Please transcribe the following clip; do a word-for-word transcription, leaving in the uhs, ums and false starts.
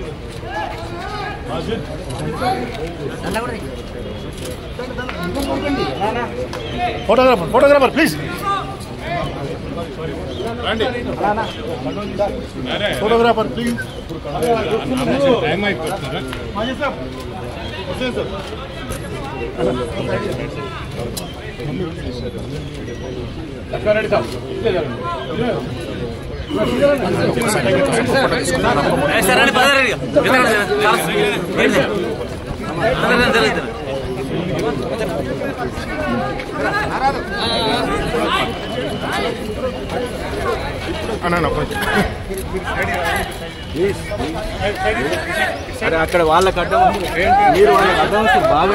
photographer photographer please photographer please Lakshmareddy sir అరే అక్కడ వాళ్ళకి అడ్డం మీరు వాళ్ళకి అడ్డం బాగా